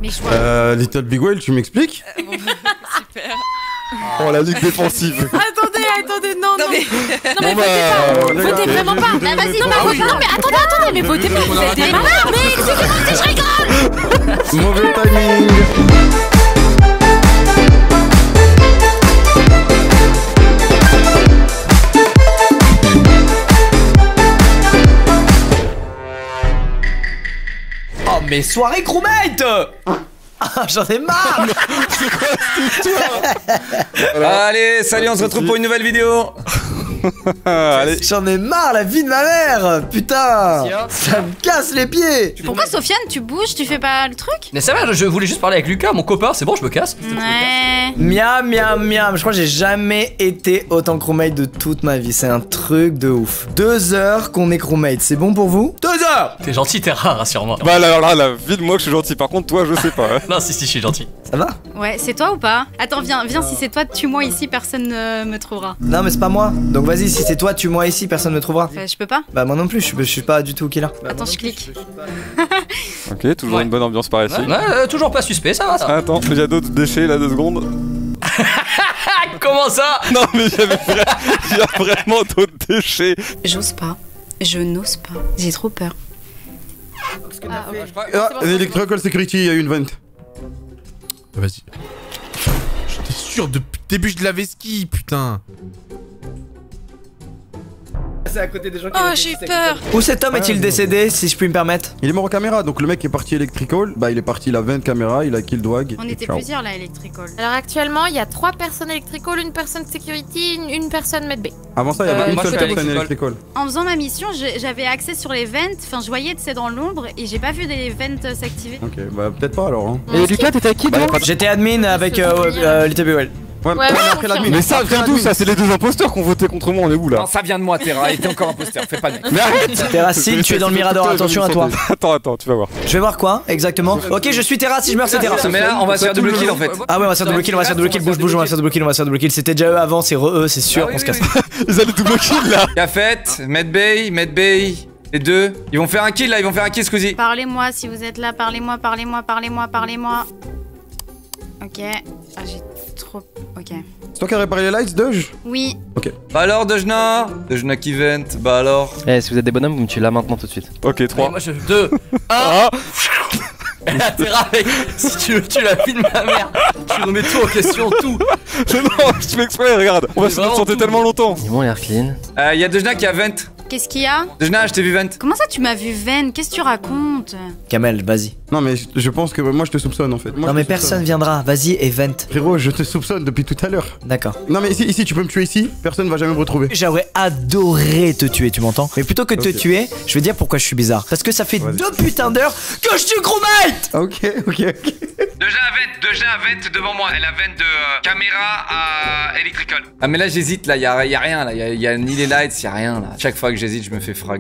Mais je vois. Little Big Whale, tu m'expliques? Super. Oh la ligue défensive. Attendez, non, Non mais. Non mais votez vraiment pas. Bah vas-y, non mais attendez, mais votez pas, vous êtes des malades. Mais excusez-moi si je rigole. Mauvais timing. Oh mais soirée crewmate. Ah, j'en ai marre. C'est quoi cette histoire? Allez, salut, on se retrouve pour une nouvelle vidéo. Allez. J'en ai marre, la vie de ma mère. Putain, ça me casse les pieds. Pourquoi Sofiane, tu bouges, tu fais pas le truc? Mais ça va, je voulais juste parler avec Lucas, mon copain, c'est bon, je me casse. Ouais. Miam, miam, miam. Je crois que j'ai jamais été autant crewmate de toute ma vie. C'est un truc de ouf. 2 heures qu'on est crewmate, c'est bon pour vous? 2 heures. T'es gentil, t'es rare, rassure-moi. Bah alors là, la vie de moi que je suis gentil. Par contre, toi, je sais pas. Non, si, je suis gentil. Ça va? Ouais, c'est toi ou pas? Attends, viens, si c'est toi, tue-moi ici, personne ne me trouvera. Non mais c'est pas moi. Donc vas-y, si c'est toi, tue-moi ici, personne ne me trouvera. Je peux pas? Bah moi non plus, je suis pas du tout qui là. Attends, je clique. Ok, toujours une bonne ambiance par ici. Ouais, toujours pas suspect, ça va, ça. Attends, il y a d'autres déchets là, 2 secondes. Comment ça? Non mais il y a vraiment d'autres déchets. J'ose pas. Je n'ose pas. J'ai trop peur. Ah, Electrical Security, il y a eu une vente. Vas-y. J'étais sûr depuis le début je l'avais ski, putain. C'est à côté des gens qui Oh, j'ai eu peur. Où cet homme est-il décédé, si je puis me permettre? Il est mort en caméra, donc le mec est parti Electrical, bah il est parti, il a 20 caméras, il a kill Dwag. On et était ciao. plusieurs là, Electrical. Alors actuellement, il y a 3 personnes electrical, une personne security, une personne medbay. Avant ça, il y avait une moi, seule je suis personne Electrical. Electrical. En faisant ma mission, j'avais accès sur les vents, enfin je voyais c'est dans l'ombre et j'ai pas vu des vents s'activer. Ok, bah peut-être pas alors. Hein. Et Lucas, t'étais à qui toi? J'étais admin avec Little Big Whale. Ouais, Ouais, mais ouais, après l'admin. Mais ça vient d'où ça? C'est les 2 imposteurs qui ont voté contre moi, on est où là? Non, ça vient de moi, Terra, et t'es encore imposteur, fais pas de mec. Mais arrête! Terracine, tu es dans le Mirador, attention à toi. Attends, tu vas voir. Je vais voir quoi exactement? Ok, je suis Terra, si je meurs c'est Terra. Mais là, on va se faire double kill en fait. Ah ouais, on va se faire double kill, bouge, on va se faire double kill. C'était déjà eux avant, c'est eux, c'est sûr qu'on se casse. Ils allaient double kill là! Yafet, Medbay, les deux. Ils vont faire un kill là, ils vont faire un kill, Squeezie. Parlez-moi si vous êtes là, parlez-moi. Ok. Ah j'ai trop... Ok. C'est toi qui as réparé les lights, Doge? Oui. Ok. Bah alors, Dejna qui vent, bah alors. Eh, si vous êtes des bonhommes, vous me tuez là maintenant tout de suite. Ok, 3. Moi, 2, 1. Elle a terra avec. Si tu veux, tu la vie de ma mère. Tu remets tout en question, tout. Non, je fais exprès, regarde. On va se vraiment chanter tout. tellement longtemps. Ils vont l'air clean. Y'a Dejna qui a vent. Qu'est-ce qu'il y a? Dejna, je t'ai vu vent. Comment ça tu m'as vu Ven? Qu'est-ce que tu racontes? Kamel, vas-y. Non, mais je pense que moi je te soupçonne en fait. Moi, Non je mais te personne soupçonne. viendra, vas-y, event. Frérot, je te soupçonne depuis tout à l'heure. D'accord. Non, mais ici, tu peux me tuer ici, personne va jamais me retrouver. J'aurais adoré te tuer, tu m'entends? Mais plutôt que de te tuer, je vais dire pourquoi je suis bizarre. Parce que ça fait 2 putains d'heures que je suis crewmate! Ok. Dejna vent devant moi. Elle a vent de caméra à electrical. Ah, mais là, j'hésite, là, y'a rien, là. Y'a ni les lights, y'a rien, là. Chaque fois que j'hésite, je me fais frag.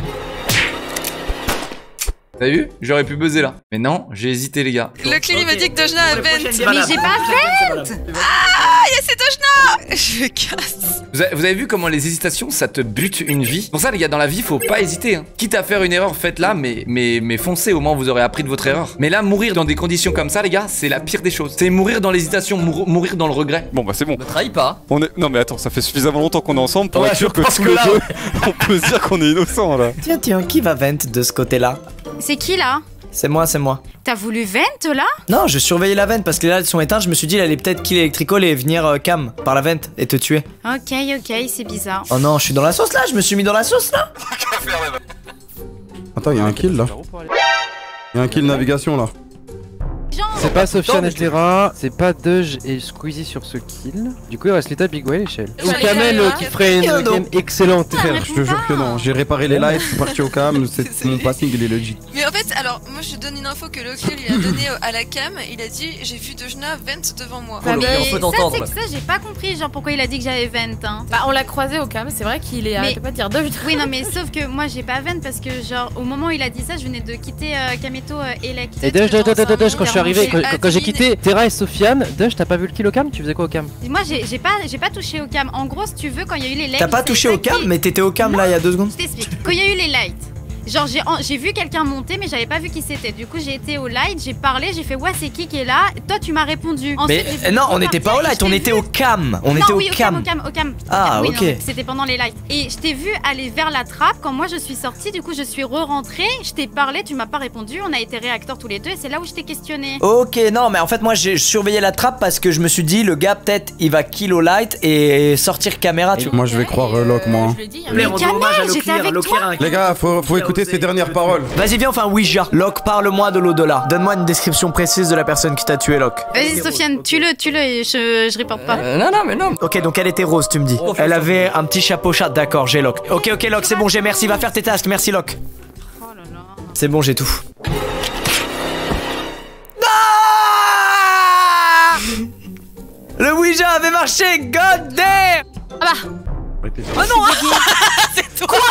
T'as vu? J'aurais pu buzzer là. Mais non, j'ai hésité, les gars. Le clean il m'a dit que Dojna a vent. Mais j'ai pas vent! Ah, y'a c'est Dojna. Je me casse. Vous avez vu comment les hésitations, ça te bute une vie? Pour ça, les gars, dans la vie, faut pas hésiter. Hein. Quitte à faire une erreur, faites-la, mais foncez, au moins vous aurez appris de votre erreur. Mais là, mourir dans des conditions comme ça, les gars, c'est la pire des choses. C'est mourir dans l'hésitation, mourir dans le regret. Bon bah c'est bon. Ne trahis pas. On est... Non mais attends, ça fait suffisamment longtemps qu'on est ensemble pour Ouais, être sûr je que pense tous que les là, deux, on peut se dire qu'on est innocent là. Tiens, qui va vent de ce côté-là? C'est qui là? C'est moi. T'as voulu vent là? Non, je surveillais la vente parce que là elles sont éteintes, je me suis dit, il allait peut-être kill Electrical et venir cam par la vente et te tuer. Ok, c'est bizarre. Oh non, je suis dans la sauce là, je me suis mis dans la sauce là. Attends, il y a un kill là. Il y a un kill navigation là. C'est pas Sofiane et Terra, c'est pas Dej et Squeezie sur ce kill. Du coup, il reste Little Big Whale et Shell. Ou J'allais Kamel dire, qui ferait une game excellente. Frère, je te jure que non. J'ai réparé les lights, je suis parti au cam, mon passing il est legit. Mais en fait, alors, moi je te donne une info que Lokiel il a donné à la cam. Il a dit j'ai vu Dojna vent devant moi. Pour le Mais on peut ça, t'entendre. c'est que ça, j'ai pas compris, genre pourquoi il a dit que j'avais vent, hein. Bah on l'a croisé au cam, c'est vrai qu'il est... Arrêtez pas de dire Doj. Oui, non, mais sauf que moi j'ai pas vent parce que, genre, au moment où il a dit ça, je venais de quitter Kameto Elect. Et Dej, quand je suis arrivé, quand j'ai quitté Terra et Sofiane, Dej, t'as pas vu le kill au cam? Tu faisais quoi au cam? Moi j'ai pas touché au cam. En gros, si tu veux, quand il y a eu les lights. T'as pas touché au cam, mais t'étais au cam là il y a 2 secondes. Je t'explique. Quand il y a eu les lights, Genre j'ai vu quelqu'un monter mais j'avais pas vu qui c'était. Du coup j'ai été au light, j'ai parlé, j'ai fait ouais c'est qui est là. Toi tu m'as répondu. Ensuite, mais non on n'était pas au light, on était au cam. On était au cam. Au cam. Ah oui, ok. C'était pendant les lights. Et je t'ai vu aller vers la trappe quand moi je suis sortie. Du coup je suis re-rentrée, je t'ai parlé, tu m'as pas répondu. On a été réacteurs tous les deux et c'est là où je t'ai questionné. Ok non mais en fait moi j'ai surveillé la trappe parce que je me suis dit le gars peut-être il va kill au light et sortir caméra. Tu vois. Moi je vais croire Locke moi. Mais Kamel, j'étais avec toi. Les gars, faut écouter ses dernières paroles. Vas-y viens enfin Ouija. Locke parle-moi de l'au-delà. Donne-moi une description précise de la personne qui t'a tué Locke. Vas-y Sofiane, tue-le et je reporte pas. Non mais non. Ok donc elle était rose tu me dis. Elle avait un petit chapeau chat, d'accord j'ai Locke. Ok Locke c'est bon j'ai merci, va faire tes tasks, merci Locke. Oh là là. C'est bon j'ai tout. Le Ouija avait marché, god damn. Ah bah. Oh non. C'est toi.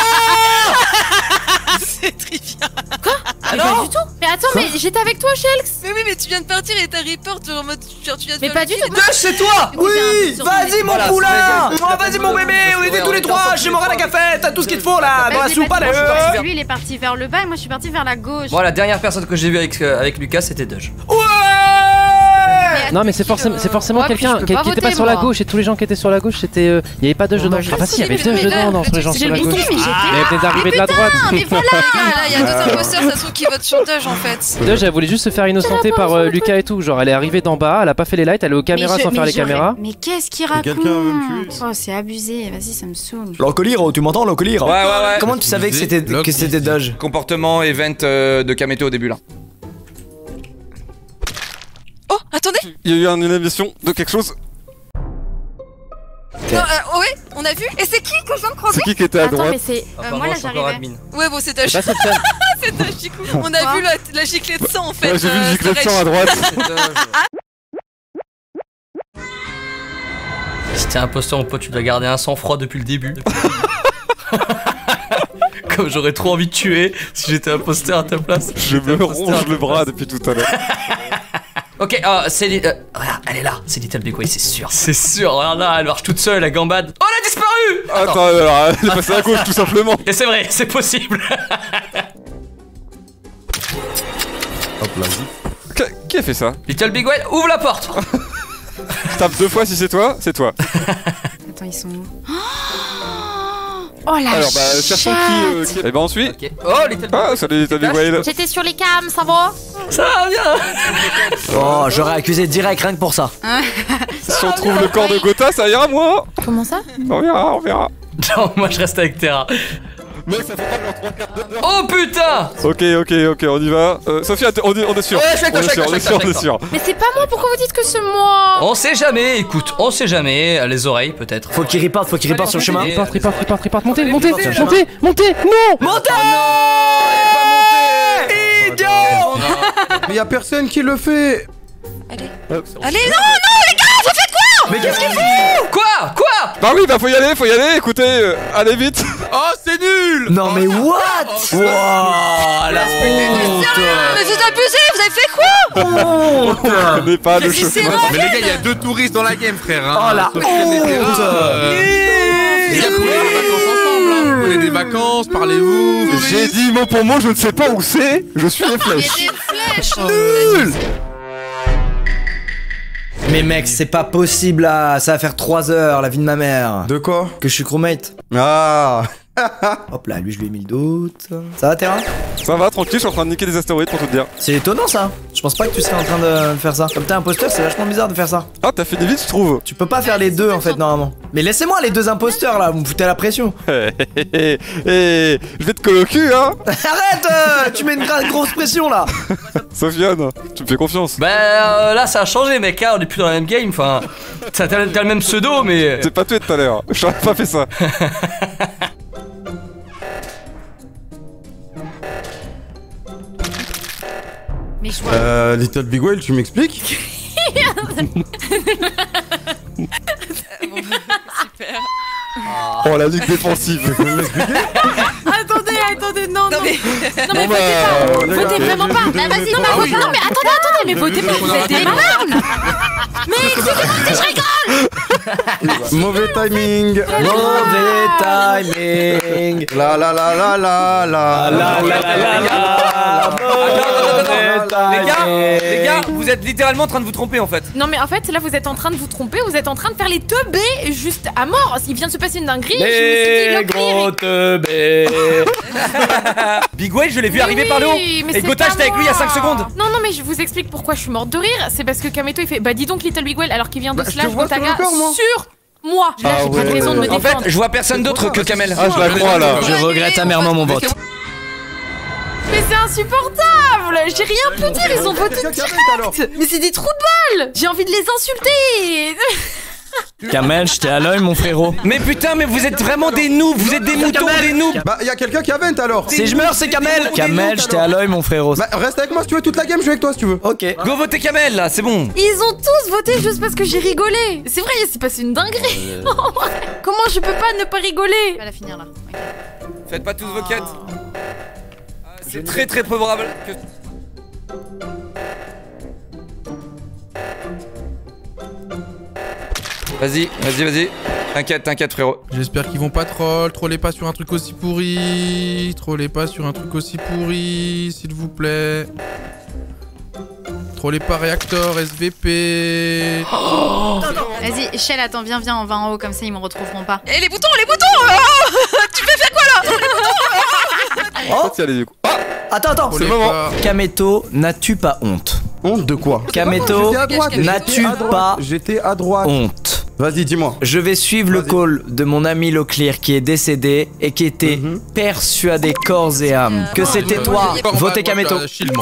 C'est trivial. Quoi? Mais pas du tout. Mais attends, mais j'étais avec toi, Shelks. Mais oui, mais tu viens de partir et t'as report genre en mode tu viens de mais faire pas du tout. C'est toi. Oui. Vas-y mon poulain. Vas-y mon bébé. On était tous les trois chez Morana Café. T'as tout ce qu'il te faut là dans la soupe. Allez. Lui il est parti vers le bas et moi je suis parti vers la gauche. Bon la dernière personne que j'ai vue avec Lucas c'était Dodge. Ouais. Non mais c'est forcément quelqu'un qui était pas sur la gauche et tous les gens qui étaient sur la gauche c'était il y avait pas Dodge dedans. Ah si il y avait Dodge dedans dans les gens sur la gauche. Mais elle venait d'arriver de la droite. Mais voilà. Là il y a deux imposteurs, ça se trouve qui votent sur Dodge en fait. Dodge elle voulait juste se faire innocenter par Lucas et tout, genre elle est arrivée d'en bas, elle a pas fait les lights, elle est aux caméras sans faire les caméras. Mais qu'est-ce qu'il raconte? Oh c'est abusé, vas-y ça me saoule. L'encolire, tu m'entends l'encolire? Ouais. Comment tu savais que c'était Dodge? Comportement event de Kameto au début là. Oh, attendez. Il y a eu une émission de quelque chose. Non, ouais, on a vu. Et c'est qui que je viens de croiser? C'est qui était à droite? Attends, mais c'est. Moi là j'arrivais. Ouais, bon, c'est Dodge. C'est Dodge du coup. On a vu la giclée de sang en fait. Ouais, j'ai vu une giclée de sang à droite. Si t'es imposteur mon pote, tu dois garder un sang-froid depuis le début. Comme j'aurais trop envie de tuer si j'étais imposteur à ta place. Je me ronge le bras depuis tout à l'heure. Ok, c'est regarde, elle est là, c'est Little Big Way, c'est sûr. C'est sûr, regarde là, elle marche toute seule, la gambade. Oh, elle a disparu. Attends, alors, elle est passée à gauche tout simplement. Et c'est vrai, c'est possible. Hop là, qui a fait ça? Little Big Way, ouvre la porte. Tape 2 fois si c'est toi, c'est toi. Attends, ils sont où? Oh la alors bah cherchons qui eh ben on suit. Okay. Oh Little Big Ah salut Little Big Whale. J'étais sur les cams, ça va? Ça va bien. Oh j'aurais accusé direct rien que pour ça. Si on trouve le corps de Gotha ça ira moi. Comment ça? On verra. Non moi je reste avec Terra. Mais ça fait pas genre 3 quarts d'heure. Oh putain. Ok, on y va. Sophia, on est sûr. Ouais, je suis sûr. Mais c'est pas moi, pourquoi vous dites que c'est moi? On sait jamais, écoute, on sait jamais. Les oreilles peut-être. Faut qu'il reparte sur le chemin. Reparte, montez, non. Idiot. Mais y'a personne qui le fait. Allez, non, les gars, vous faites quoi? Mais qu'est-ce qu'il fait? Quoi? Bah oui, faut y aller, écoutez, allez vite. Oh, c'est nul. Non mais what? Wouah, la honte. Mais vous abusez, vous avez fait quoi? On connaît pas le chemin. Mais les gars, il y a 2 touristes dans la game, frère. Oh la honte. Les gars, prenez des vacances ensemble, hein. Prenez des vacances, parlez-vous. J'ai dit mot pour mot, je ne sais pas où c'est. Je suis les Il y a flèches. des flèches. Nul. Mais mec, c'est pas possible là, ça va faire 3 heures la vie de ma mère. De quoi? Que je suis crewmate. Ah. Hop là, lui je lui ai mis le doute. Ça va Terra? Ça va, tranquille, je suis en train de niquer des astéroïdes pour tout te dire. C'est étonnant ça. Je pense pas que tu serais en train de faire ça. Comme t'es imposteur, c'est vachement bizarre de faire ça. Ah, t'as fait des vies, tu trouves? Tu peux pas faire les deux en fait normalement. Mais laissez-moi les 2 imposteurs là, vous me foutez la pression. Je vais te coller au cul, hein. Arrête, tu mets une grosse pression là. Sofiane, tu me fais confiance. Bah là ça a changé mec, hein, on est plus dans la même game, enfin. T'as le même pseudo mais. T'es pas tué tout à l'heure, j'aurais pas fait ça. Mais je vois. Little Big Whale, tu m'expliques? Super. Oh la ligue défensive. Attendez, non, mais votez vraiment pas. Bah vas-y, non mais attendez, mais votez pas, vous êtes des malades. Mais excusez-moi si je rigole. Mauvais timing. Mauvais timing. La la la la la la la la la. Les gars, vous êtes littéralement en train de vous tromper en fait. Non mais en fait là vous êtes en train de vous tromper, vous êtes en train de faire les teubés juste à mort. Il vient de se passer une dinguerie. Les gros teubés. Big Way, je l'ai vu arriver par le haut. Et Gotha, j'étais avec lui il y a 5 secondes. Non mais je vous explique pourquoi je suis morte de rire. C'est parce que Kameto il fait bah dis donc Little Big Well alors qu'il vient de slash Gotaga sur moi. Là j'ai pas de raison de me défendre. En fait je vois personne d'autre que Kamel. Ah je la crois là. Je regrette amèrement mon vote. Mais c'est insupportable. J'ai rien pu dire, ils ont voté direct. Mais c'est des trous de balles. J'ai envie de les insulter. Kamel, j'étais à l'œil mon frérot. Mais putain, mais vous êtes vraiment des noobs, vous êtes des moutons, des noobs. Bah y'a quelqu'un qui a vent alors. Si je meurs c'est Kamel. Kamel, j'étais à l'œil mon frérot. Bah reste avec moi si tu veux, toute la game je joue avec toi si tu veux. Ok. Go voter Kamel là, c'est bon. Ils ont tous voté juste parce que j'ai rigolé. C'est vrai, il s'est passé une dinguerie. Comment je peux pas ne pas rigoler? Elle va finir là. Faites pas tous vos quêtes. C'est très très probable que... Vas-y. T'inquiète frérot. J'espère qu'ils vont pas troller pas sur un truc aussi pourri. Trollez pas sur un truc aussi pourri, s'il vous plaît. Trollez pas réacteur, SVP. Vas-y, Shell, attends, viens, on va en haut, comme ça ils me retrouveront pas. Et les boutons Tu fais faire quoi là? Attends, c'est le moment. Kameto, n'as-tu pas honte? Honte de quoi? Kameto, n'as-tu pas J'étais à droite. honte? Vas-y dis-moi. Je vais suivre le call de mon ami Loclear qui est décédé et qui était persuadé corps et âme que c'était toi. Votez Kameto.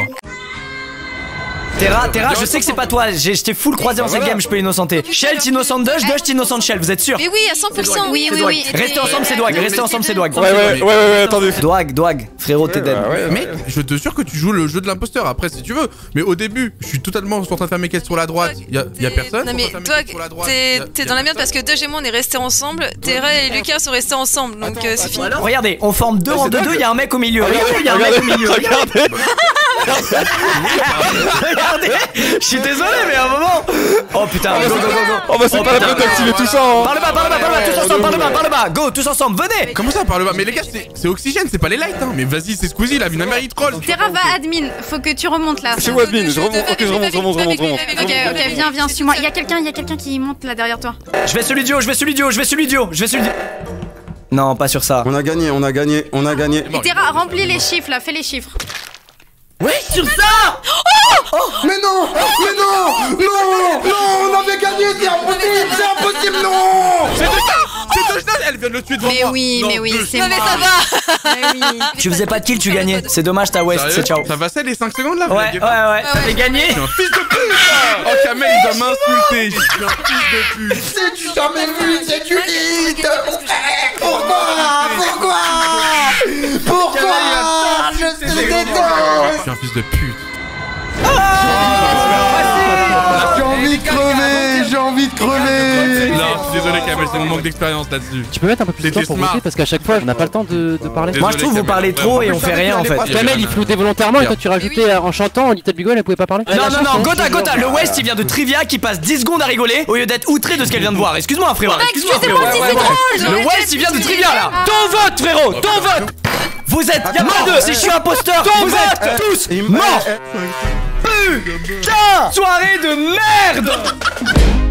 Terra, je sais que c'est pas toi, j'étais full croisé en cette game, je peux innocenter. Shell t'innocente Dush t'innocente Shell, vous êtes sûr? Mais oui, à 100%. Oui. Restez ensemble c'est Dwag, Ouais, attendez. Dwag, frérot t'es dead. Mec, je te jure que tu joues le jeu de l'imposteur après si tu veux. Mais au début, je suis totalement en train de faire mes quêtes sur la droite. Y a personne. Non mais toi, t'es dans la merde parce que Dodge et moi on est restés ensemble. Terra et Lucas sont restés ensemble donc c'est fini. Regardez, on forme 2 en 2-2, y'a un mec au milieu. Regardez. Regardez, je suis désolé mais à un moment. Oh putain, go. Oh bah c'est pas la peine d'activer tout ça hein. Par le bas, tous ensemble, par le bas, go, tous ensemble, venez. Comment ça par le bas? Mais les gars, c'est Oxygène, c'est pas les lights hein. Mais vas-y, c'est Squeezie, la vie il troll. Terra va admin, faut que tu remontes là. C'est où admin? Je remonte. Ok, viens, suis-moi. Il y a quelqu'un qui monte là derrière toi. Je vais celui du haut. Non, pas sur ça. On a gagné. Et Terra, remplis les chiffres là, fais les chiffres. Oui, sur ça. Mais non, on avait gagné, c'est impossible, non. C'est Dojna, elle vient de le tuer devant moi. Mais oui, c'est Non mais ça va. Tu faisais pas de kill, tu gagnais. C'est dommage, t'as West, c'est ciao. Ça va ça les 5 secondes là? Ouais. T'as gagné. Je suis un fils de pute. Oh Kamel, il doit m'insulter. Je suis un fils de pute. C'est-tu jamais vu, c'est du lead. Pourquoi je te déteste. Je suis un fils de pute. J'ai envie de crever. Non, je suis désolé Kamel, c'est mon manque d'expérience là-dessus. Tu peux mettre un peu plus de temps pour voter parce qu'à chaque fois on n'a pas le temps de parler. Moi je trouve vous parlez trop et on fait rien en fait. Kamel il floutait volontairement et toi tu rajoutais en chantant Little Big Well elle pouvait pas parler. Non, Gotha, le West il vient de Trivia qui passe 10 secondes à rigoler au lieu d'être outré de ce qu'elle vient de voir. Excuse-moi frérot. Le West il vient de Trivia là. Ton vote frérot, ton vote. Vous êtes mort. Si je suis imposteur, vous êtes tous morts. Putain, soirée de merde.